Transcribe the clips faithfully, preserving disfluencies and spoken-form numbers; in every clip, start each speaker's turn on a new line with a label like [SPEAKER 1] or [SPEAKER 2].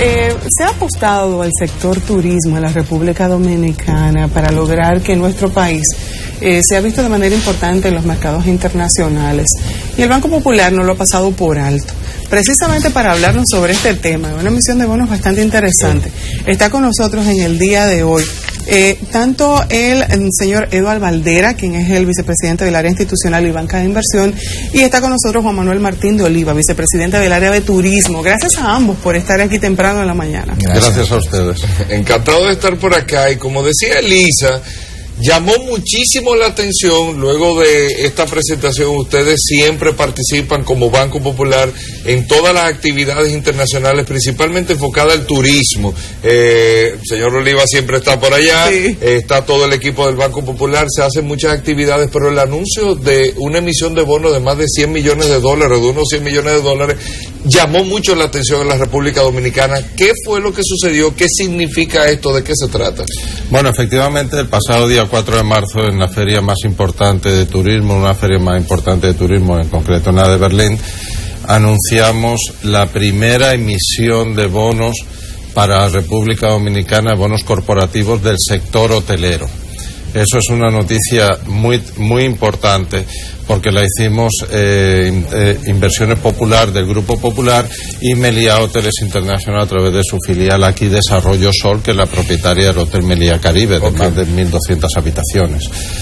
[SPEAKER 1] Eh, se ha apostado al sector turismo en la República Dominicana para lograr que nuestro país eh, sea visto de manera importante en los mercados internacionales. Y el Banco Popular no lo ha pasado por alto. Precisamente para hablarnos sobre este tema, una emisión de bonos bastante interesante. Está con nosotros en el día de hoy eh, tanto el, el señor Eduardo Valdera, quien es el vicepresidente del área institucional y banca de inversión, y está con nosotros Juan Manuel Martín de Oliva, vicepresidente del área de turismo. Gracias a ambos por estar aquí temprano en la mañana.
[SPEAKER 2] Gracias, Gracias a ustedes. Encantado de estar por acá, y como decía Elisa, llamó muchísimo la atención. Luego de esta presentación, ustedes siempre participan como Banco Popular en todas las actividades internacionales, principalmente enfocada al turismo. Eh, el señor Oliva siempre está por allá, sí. eh, está todo el equipo del Banco Popular, se hacen muchas actividades, pero el anuncio de una emisión de bonos de más de cien millones de dólares, de unos cien millones de dólares, llamó mucho la atención en la República Dominicana. ¿Qué fue lo que sucedió? ¿Qué significa esto? ¿De qué se trata?
[SPEAKER 3] Bueno, efectivamente, el pasado día cuatro de marzo, en la feria más importante de turismo, una feria más importante de turismo, en concreto en la de Berlín, anunciamos la primera emisión de bonos para la República Dominicana, bonos corporativos del sector hotelero. Eso es una noticia muy muy importante, porque la hicimos eh, eh, Inversiones Popular del Grupo Popular y Meliá Hoteles International a través de su filial aquí Desarrollo Sol, que es la propietaria del Hotel Meliá Caribe, de okay. más de mil doscientas habitaciones.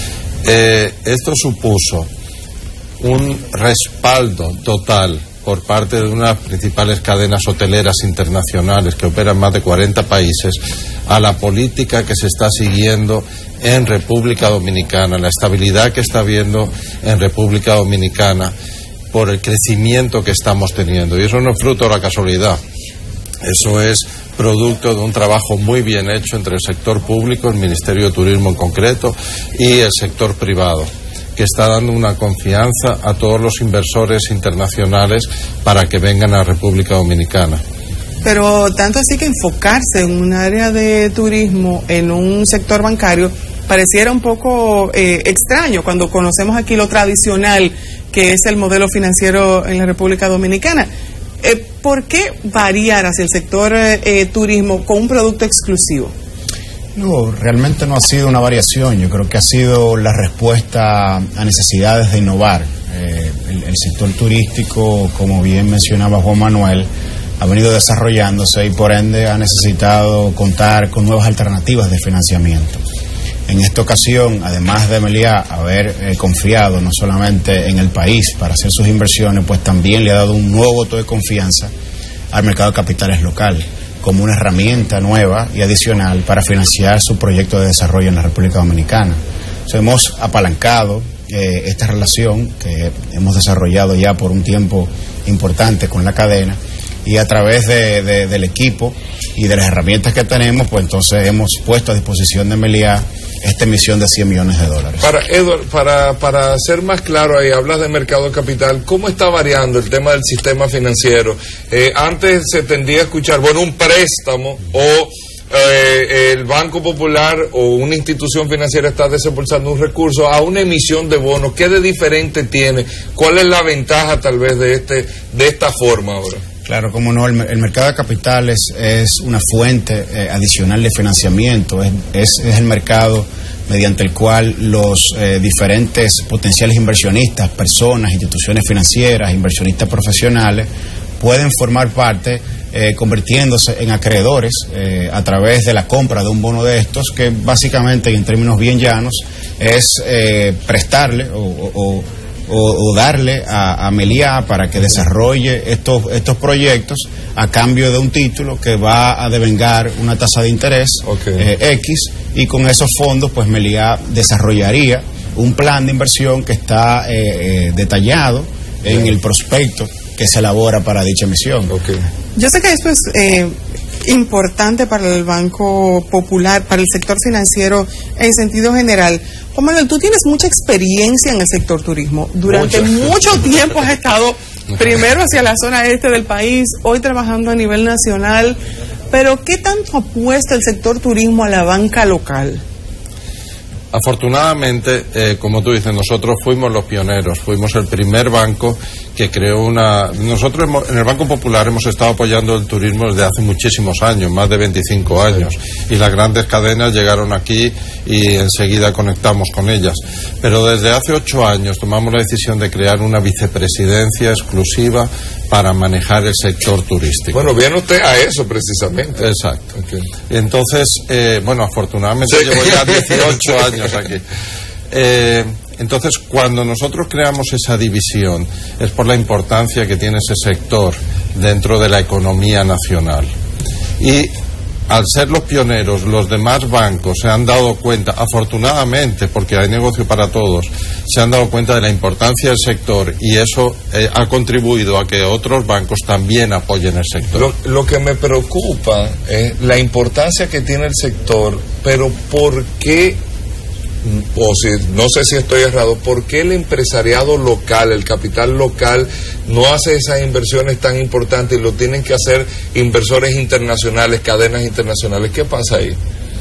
[SPEAKER 3] Eh, esto supuso un respaldo total por parte de unas principales cadenas hoteleras internacionales que operan en más de cuarenta países a la política que se está siguiendo en República Dominicana, la estabilidad que está habiendo en República Dominicana por el crecimiento que estamos teniendo. Y eso no es fruto de la casualidad, eso es producto de un trabajo muy bien hecho entre el sector público, el Ministerio de Turismo en concreto, y el sector privado, que está dando una confianza a todos los inversores internacionales para que vengan a la República Dominicana.
[SPEAKER 1] Pero tanto así que enfocarse en un área de turismo, en un sector bancario, pareciera un poco eh, extraño cuando conocemos aquí lo tradicional que es el modelo financiero en la República Dominicana. Eh, ¿Por qué variar hacia el sector eh, turismo con un producto exclusivo?
[SPEAKER 4] No, realmente no ha sido una variación. Yo creo que ha sido la respuesta a necesidades de innovar. Eh, el, el sector turístico, como bien mencionaba Juan Manuel, ha venido desarrollándose y por ende ha necesitado contar con nuevas alternativas de financiamiento. En esta ocasión, además de Meliá haber eh, confiado no solamente en el país para hacer sus inversiones, pues también le ha dado un nuevo voto de confianza al mercado de capitales local, como una herramienta nueva y adicional para financiar su proyecto de desarrollo en la República Dominicana. Entonces, hemos apalancado eh, esta relación que hemos desarrollado ya por un tiempo importante con la cadena, y a través de, de, del equipo y de las herramientas que tenemos, pues entonces hemos puesto a disposición de Meliá esta emisión de cien millones de dólares.
[SPEAKER 2] Para Edward, para, para ser más claro ahí, hablas de mercado de capital, ¿cómo está variando el tema del sistema financiero? Eh, antes se tendía a escuchar, bueno, un préstamo o eh, el Banco Popular o una institución financiera está desembolsando un recurso a una emisión de bonos. ¿Qué de diferente tiene? ¿Cuál es la ventaja tal vez de este de esta forma ahora?
[SPEAKER 4] Claro, como no, el, el mercado de capitales es una fuente eh, adicional de financiamiento, es, es, es el mercado mediante el cual los eh, diferentes potenciales inversionistas, personas, instituciones financieras, inversionistas profesionales, pueden formar parte eh, convirtiéndose en acreedores eh, a través de la compra de un bono de estos, que básicamente, en términos bien llanos, es eh, prestarle o, o O, o darle a, a Meliá para que desarrolle estos estos proyectos a cambio de un título que va a devengar una tasa de interés okay. eh, X, y con esos fondos pues Meliá desarrollaría un plan de inversión que está eh, eh, detallado en okay. el prospecto que se elabora para dicha emisión.
[SPEAKER 2] Okay.
[SPEAKER 1] Yo sé que esto es eh, importante para el Banco Popular, para el sector financiero en sentido general. Juan Manuel, tú tienes mucha experiencia en el sector turismo. Durante Muchas. mucho tiempo has estado primero hacia la zona este del país, hoy trabajando a nivel nacional. Pero ¿qué tanto apuesta el sector turismo a la banca local?
[SPEAKER 3] Afortunadamente, eh, como tú dices, nosotros fuimos los pioneros, fuimos el primer banco que creó una... Nosotros hemos, en el Banco Popular hemos estado apoyando el turismo desde hace muchísimos años, más de veinticinco años, y las grandes cadenas llegaron aquí y enseguida conectamos con ellas. Pero desde hace ocho años tomamos la decisión de crear una vicepresidencia exclusiva para manejar el sector turístico.
[SPEAKER 2] Bueno, viene usted a eso precisamente.
[SPEAKER 3] Exacto.
[SPEAKER 2] Okay.
[SPEAKER 3] Entonces, eh, bueno, afortunadamente sí. Llevo ya dieciocho años aquí. Eh, entonces, cuando nosotros creamos esa división, es por la importancia que tiene ese sector dentro de la economía nacional. Y al ser los pioneros, los demás bancos se han dado cuenta, afortunadamente, porque hay negocio para todos, se han dado cuenta de la importancia del sector, y eso eh, ha contribuido a que otros bancos también apoyen el sector.
[SPEAKER 2] Lo, lo que me preocupa es la importancia que tiene el sector, pero ¿por qué? O si, no sé si estoy errado, ¿por qué el empresariado local, el capital local, no hace esas inversiones tan importantes y lo tienen que hacer inversores internacionales, cadenas internacionales? ¿Qué pasa ahí?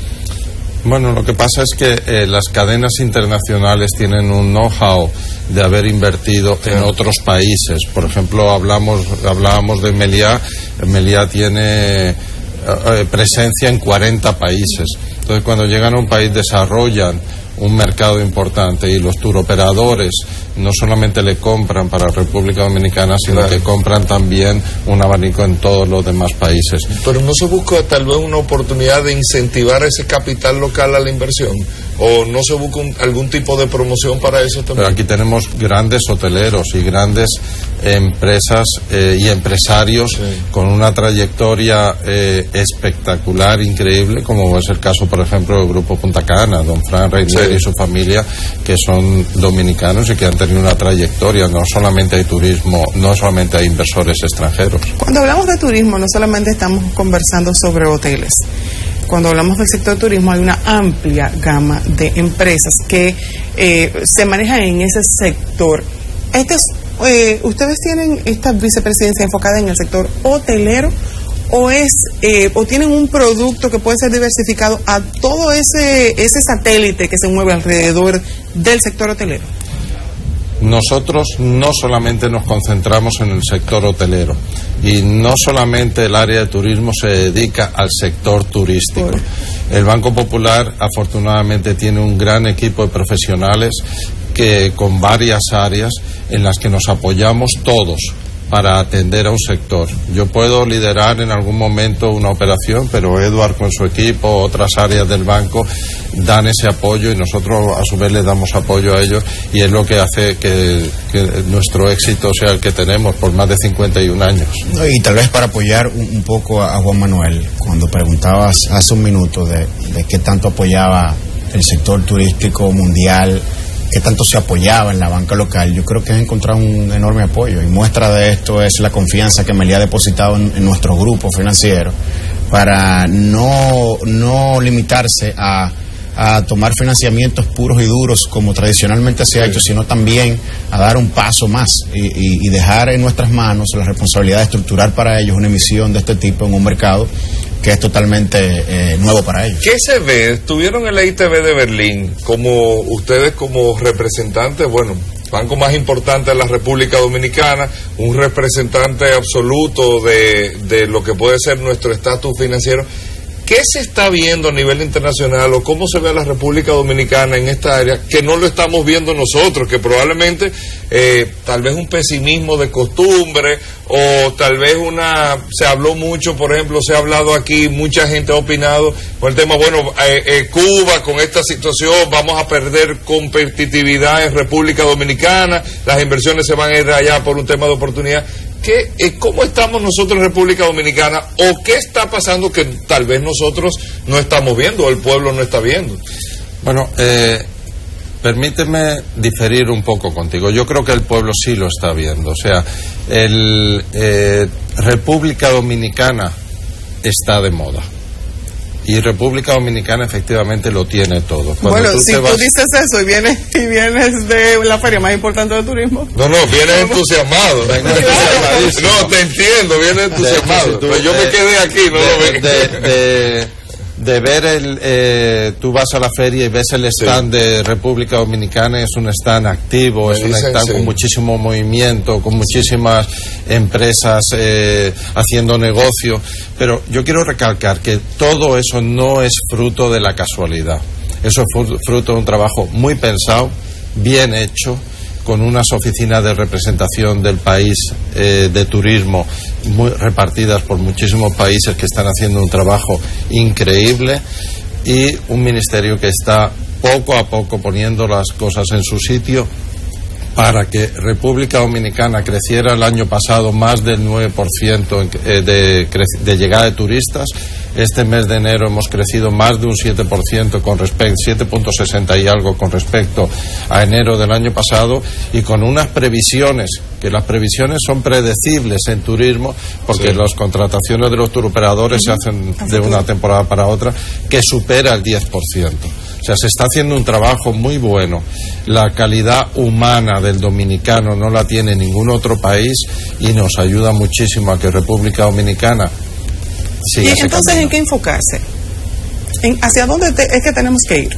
[SPEAKER 3] Bueno, lo que pasa es que eh, las cadenas internacionales tienen un know-how de haber invertido en
[SPEAKER 2] Claro.
[SPEAKER 3] otros países. Por ejemplo, hablamos hablábamos de Meliá. Meliá tiene eh, eh, presencia en cuarenta países. Entonces, cuando llegan a un país, desarrollan un mercado importante, y los turoperadores no solamente le compran para República Dominicana, sino
[SPEAKER 2] Claro.
[SPEAKER 3] que compran también un abanico en todos los demás países.
[SPEAKER 2] Pero no se busca tal vez una oportunidad de incentivar ese capital local a la inversión, o no se busca un, algún tipo de promoción para eso también.
[SPEAKER 3] Pero aquí tenemos grandes hoteleros y grandes empresas eh, y empresarios
[SPEAKER 2] Sí.
[SPEAKER 3] con una trayectoria eh, espectacular, increíble, como es el caso, por ejemplo, del Grupo Punta Cana, don Fran Reiner
[SPEAKER 2] Sí.
[SPEAKER 3] y su familia, que son dominicanos y que han tenido una trayectoria. No solamente hay turismo, no solamente hay inversores extranjeros.
[SPEAKER 1] Cuando hablamos de turismo, no solamente estamos conversando sobre hoteles. Cuando hablamos del sector turismo, hay una amplia gama de empresas que eh, se manejan en ese sector. Este es, eh, ¿Ustedes tienen esta vicepresidencia enfocada en el sector hotelero, o es eh, o tienen un producto que puede ser diversificado a todo ese ese satélite que se mueve alrededor del sector hotelero?
[SPEAKER 3] Nosotros no solamente nos concentramos en el sector hotelero, y no solamente el área de turismo se dedica al sector turístico. El Banco Popular afortunadamente tiene un gran equipo de profesionales que con varias áreas en las que nos apoyamos todos para atender a un sector. Yo puedo liderar en algún momento una operación, pero Edward con su equipo, otras áreas del banco, dan ese apoyo, y nosotros a su vez le damos apoyo a ellos, y es lo que hace que, que nuestro éxito sea el que tenemos por más de cincuenta y un años.
[SPEAKER 4] Y tal vez para apoyar un, un poco a, a Juan Manuel, cuando preguntabas hace un minuto de, de qué tanto apoyaba el sector turístico mundial, qué tanto se apoyaba en la banca local, yo creo que has encontrado un enorme apoyo, y muestra de esto es la confianza que Meliá ha depositado en, en nuestro grupo financiero para no, no limitarse a, a tomar financiamientos puros y duros como tradicionalmente se ha hecho, sino también a dar un paso más y, y, y dejar en nuestras manos la responsabilidad de estructurar para ellos una emisión de este tipo en un mercado que es totalmente eh, nuevo para ellos.
[SPEAKER 2] ¿Qué se ve? Estuvieron en la I T B de Berlín, como ustedes como representantes, bueno, banco más importante de la República Dominicana, un representante absoluto de, de lo que puede ser nuestro estatus financiero. ¿Qué se está viendo a nivel internacional, o cómo se ve a la República Dominicana en esta área que no lo estamos viendo nosotros, que probablemente eh, tal vez un pesimismo de costumbre, o tal vez una, se habló mucho, por ejemplo, se ha hablado aquí, mucha gente ha opinado con el tema, bueno, eh, eh, Cuba con esta situación, vamos a perder competitividad en República Dominicana, las inversiones se van a ir allá por un tema de oportunidad. ¿Qué, eh, ¿Cómo estamos nosotros en República Dominicana, o qué está pasando que tal vez nosotros no estamos viendo, o el pueblo no está viendo?
[SPEAKER 3] Bueno, eh, permíteme diferir un poco contigo. Yo creo que el pueblo sí lo está viendo. O sea, el eh, República Dominicana está de moda. Y República Dominicana efectivamente lo tiene todo. Cuando
[SPEAKER 1] Bueno,
[SPEAKER 3] tú
[SPEAKER 1] si
[SPEAKER 3] te vas...
[SPEAKER 1] tú dices eso y vienes, y vienes de la feria más importante de turismo.
[SPEAKER 2] No, no, vienes entusiasmado.
[SPEAKER 3] Vengo entusiasmadísimo.
[SPEAKER 2] No, te entiendo, vienes entusiasmado.
[SPEAKER 3] De hecho, si tú,
[SPEAKER 2] Pero yo
[SPEAKER 3] eh,
[SPEAKER 2] me quedé aquí, no
[SPEAKER 3] de,
[SPEAKER 2] lo ve.
[SPEAKER 3] de, de, de ver el, eh, tú vas a la feria y ves el stand sí. de República Dominicana, es un stand activo, Me es un stand sí. con muchísimo movimiento, con muchísimas empresas eh, haciendo negocio, pero yo quiero recalcar que todo eso no es fruto de la casualidad, eso es fruto de un trabajo muy pensado, bien hecho, con unas oficinas de representación del país eh, de turismo muy repartidas por muchísimos países que están haciendo un trabajo increíble y un ministerio que está poco a poco poniendo las cosas en su sitio para que República Dominicana creciera el año pasado más del nueve por ciento de, de llegada de turistas. Este mes de enero hemos crecido más de un siete por ciento con respecto, siete punto sesenta y algo con respecto a enero del año pasado, y con unas previsiones, que las previsiones son predecibles en turismo, porque sí. las contrataciones de los turoperadores uh-huh. se hacen de una temporada para otra, que supera el diez por ciento. O sea, se está haciendo un trabajo muy bueno. La calidad humana del dominicano no la tiene ningún otro país y nos ayuda muchísimo a que República Dominicana siga.
[SPEAKER 1] ¿Y entonces camino. en qué enfocarse? ¿En ¿Hacia dónde te, es que tenemos que ir?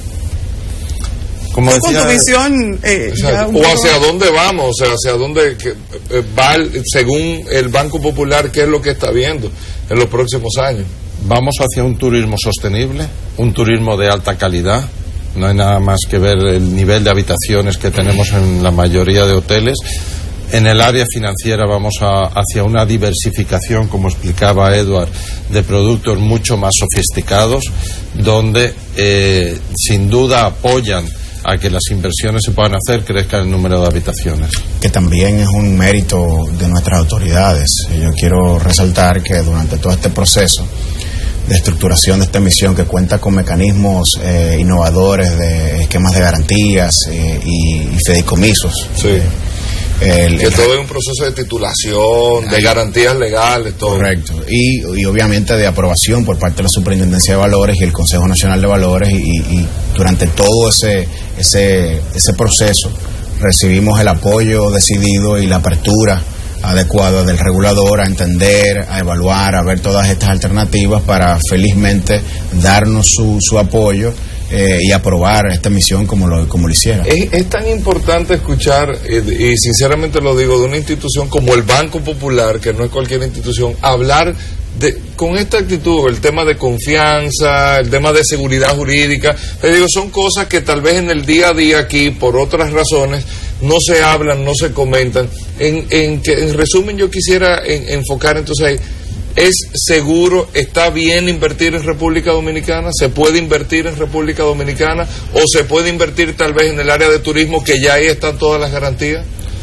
[SPEAKER 3] Como decía,
[SPEAKER 1] con tu visión, eh,
[SPEAKER 2] o, sea, o hacia dónde vamos, o sea, hacia dónde que, eh, va el, según el Banco Popular, qué es lo que está viendo en los próximos años.
[SPEAKER 3] Vamos hacia un turismo sostenible, un turismo de alta calidad. No hay nada más que ver el nivel de habitaciones que tenemos en la mayoría de hoteles. En el área financiera vamos a, hacia una diversificación, como explicaba Edward, de productos mucho más sofisticados, donde eh, sin duda apoyan a que las inversiones se puedan hacer, crezca el número de habitaciones.
[SPEAKER 4] Que también es un mérito de nuestras autoridades. Yo quiero resaltar que durante todo este proceso de estructuración de esta emisión, que cuenta con mecanismos eh, innovadores de esquemas de garantías eh, y, y fideicomisos.
[SPEAKER 2] Sí. El, que el, todo es un proceso de titulación, de garantías legales, todo.
[SPEAKER 4] Correcto. Y, y obviamente de aprobación por parte de la Superintendencia de Valores y el Consejo Nacional de Valores, y, y durante todo ese, ese, ese proceso recibimos el apoyo decidido y la apertura adecuada del regulador a entender, a evaluar, a ver todas estas alternativas para felizmente darnos su, su apoyo eh, y aprobar esta misión como lo, como lo hiciera.
[SPEAKER 2] Es, es tan importante escuchar, eh, y sinceramente lo digo, de una institución como el Banco Popular, que no es cualquier institución, hablar de, con esta actitud, el tema de confianza, el tema de seguridad jurídica. Te digo, son cosas que tal vez en el día a día aquí, por otras razones, no se hablan, no se comentan. En, en, que, en resumen, yo quisiera en, enfocar entonces ahí. ¿Es seguro, está bien invertir en República Dominicana? ¿Se puede invertir en República Dominicana? ¿O se puede invertir tal vez en el área de turismo, que ya ahí están todas las garantías?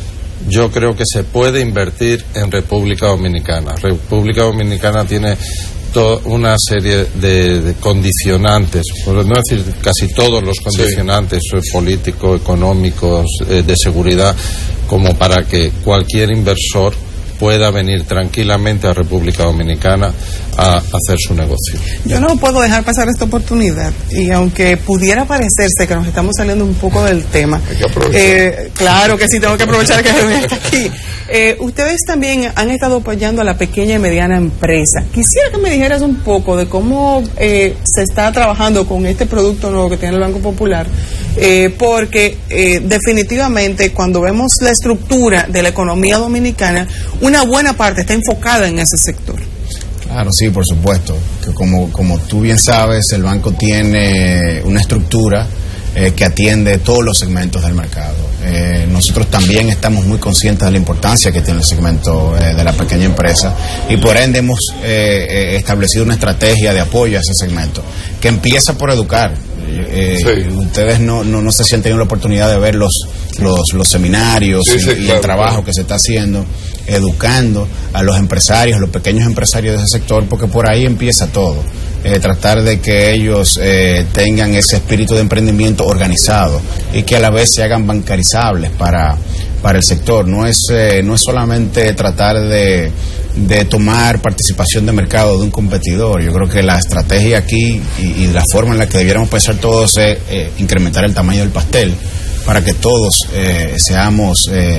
[SPEAKER 3] Yo creo que se puede invertir en República Dominicana. República Dominicana tiene toda una serie de, de condicionantes, por no decir casi todos los condicionantes sí. políticos, económicos, eh, de seguridad, como para que cualquier inversor pueda venir tranquilamente a República Dominicana a hacer su negocio.
[SPEAKER 1] Yo no puedo dejar pasar esta oportunidad, y aunque pudiera parecerse que nos estamos saliendo un poco del tema,
[SPEAKER 2] hay que aprovechar.
[SPEAKER 1] Eh, claro que sí, tengo que aprovechar que Rubén está aquí. Eh, ustedes también han estado apoyando a la pequeña y mediana empresa. Quisiera que me dijeras un poco de cómo eh, se está trabajando con este producto nuevo que tiene el Banco Popular, eh, porque eh, definitivamente cuando vemos la estructura de la economía dominicana, una buena parte está enfocada en ese sector.
[SPEAKER 4] Claro, sí, por supuesto. Que como, como tú bien sabes, el banco tiene una estructura eh, que atiende todos los segmentos del mercado. Eh, nosotros también estamos muy conscientes de la importancia que tiene el segmento eh, de la pequeña empresa, y por ende hemos eh, eh, establecido una estrategia de apoyo a ese segmento, que empieza por educar. Eh, sí. Ustedes no, no, no sé si han tenido la oportunidad de ver los, los, los seminarios sí, y, sí, y claro, el trabajo claro. que se está haciendo, educando a los empresarios, a los pequeños empresarios de ese sector, porque por ahí empieza todo. Eh, tratar de que ellos eh, tengan ese espíritu de emprendimiento organizado y que a la vez se hagan bancarizables para, para el sector. No es, eh, no es solamente tratar de, de tomar participación de mercado de un competidor. Yo creo que la estrategia aquí y, y la forma en la que debiéramos pensar todos es eh, incrementar el tamaño del pastel para que todos eh, seamos eh,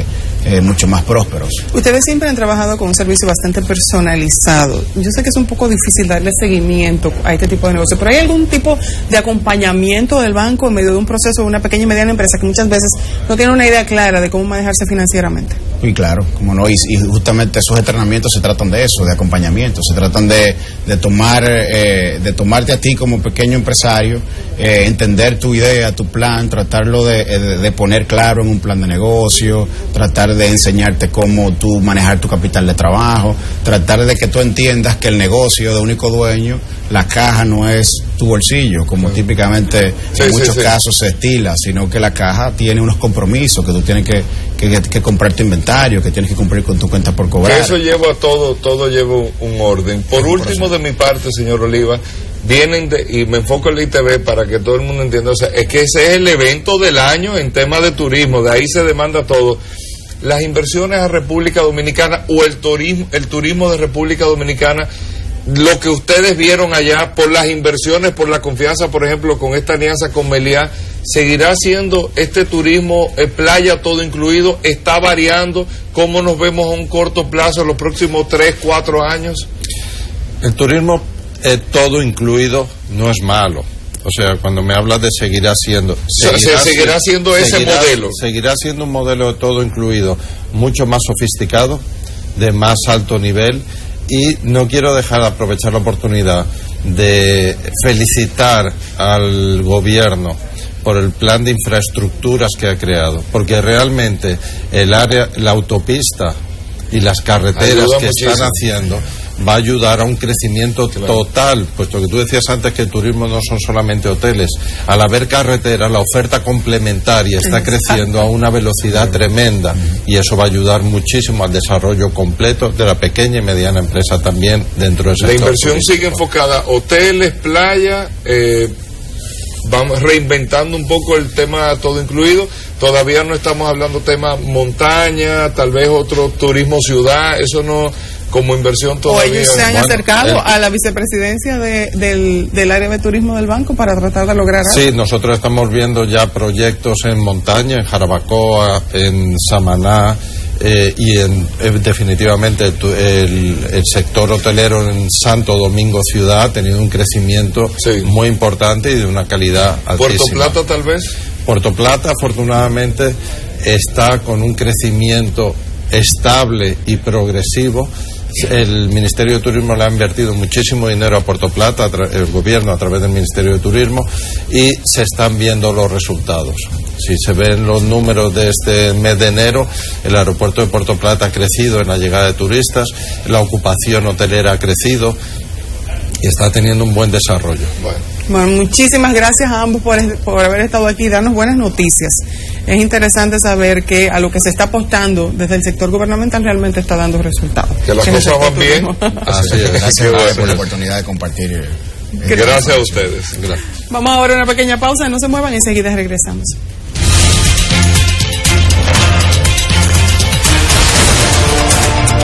[SPEAKER 4] eh, mucho más prósperos.
[SPEAKER 1] Ustedes siempre han trabajado con un servicio bastante personalizado. Yo sé que es un poco difícil darle seguimiento a este tipo de negocio, pero ¿hay algún tipo de acompañamiento del banco en medio de un proceso de una pequeña y mediana empresa que muchas veces no tiene una idea clara de cómo manejarse financieramente?
[SPEAKER 4] Y claro, como no, y, y justamente esos entrenamientos se tratan de eso, de acompañamiento, se tratan de, de tomar, eh, de tomarte a ti como pequeño empresario, eh, entender tu idea, tu plan, tratarlo de, de, de poner claro en un plan de negocio, tratar de enseñarte cómo tú manejar tu capital de trabajo, tratar de que tú entiendas que el negocio de único dueño, la caja no es tu bolsillo, como sí. típicamente sí, en muchos sí, sí. casos se estila, sino que la caja tiene unos compromisos, que tú tienes que, que, que comprar tu inventario, que tienes que cumplir con tu cuenta por cobrar.
[SPEAKER 2] Que eso lleva a todo, todo lleva un orden. Por sí, último, por de mi parte, señor Oliva, vienen de, y me enfoco en la I T V para que todo el mundo entienda, o sea, es que ese es el evento del año en tema de turismo, de ahí se demanda todo. Las inversiones a República Dominicana o el turismo, el turismo de República Dominicana, lo que ustedes vieron allá por las inversiones, por la confianza, por ejemplo, con esta alianza con Meliá, ¿seguirá siendo este turismo eh, playa todo incluido? ¿Está variando? ¿Cómo nos vemos a un corto plazo en los próximos tres, cuatro años?
[SPEAKER 3] El turismo eh, todo incluido no es malo. O sea, cuando me hablas de seguirá siendo...
[SPEAKER 2] Seguirá, se seguirá siendo ese
[SPEAKER 3] seguirá,
[SPEAKER 2] modelo.
[SPEAKER 3] Seguirá siendo un modelo de todo incluido, mucho más sofisticado, de más alto nivel, y no quiero dejar de aprovechar la oportunidad de felicitar al gobierno por el plan de infraestructuras que ha creado, porque realmente el área, la autopista y las carreteras Ayuda que muchísimo. están haciendo va a ayudar a un crecimiento claro. total, puesto que tú decías antes que el turismo no son solamente hoteles. Al haber carreteras, la oferta complementaria está Exacto. creciendo a una velocidad tremenda, y eso va a ayudar muchísimo al desarrollo completo de la pequeña y mediana empresa también dentro de ese sector.
[SPEAKER 2] La inversión turístico. sigue enfocada hoteles, playa, eh, vamos reinventando un poco el tema todo incluido. Todavía no estamos hablando tema montaña, tal vez otro turismo ciudad, eso no como inversión todavía.
[SPEAKER 1] O ellos se han bueno, acercado eh, a la vicepresidencia de, del, del área de turismo del banco para tratar de lograr algo.
[SPEAKER 3] Sí, nosotros estamos viendo ya proyectos en montaña, en Jarabacoa, en Samaná, eh, y en, eh, definitivamente el, el, el sector hotelero en Santo Domingo Ciudad ha tenido un crecimiento sí. muy importante y de una calidad altísima.
[SPEAKER 2] ¿Puerto Plata tal vez?
[SPEAKER 3] Puerto Plata afortunadamente está con un crecimiento estable y progresivo. El Ministerio de Turismo le ha invertido muchísimo dinero a Puerto Plata, el gobierno a través del Ministerio de Turismo, y se están viendo los resultados. Si se ven los números de este mes de enero, el aeropuerto de Puerto Plata ha crecido en la llegada de turistas, la ocupación hotelera ha crecido y está teniendo un buen desarrollo.
[SPEAKER 1] Bueno, bueno muchísimas gracias a ambos por, por haber estado aquí y darnos buenas noticias. Es interesante saber que a lo que se está apostando desde el sector gubernamental realmente está dando resultados.
[SPEAKER 2] Que las cosas van bien.
[SPEAKER 4] Así es. Gracias bueno. por la oportunidad de compartir.
[SPEAKER 2] Gracias a ustedes. Gracias.
[SPEAKER 1] Vamos ahora a una pequeña pausa, no se muevan, enseguida regresamos.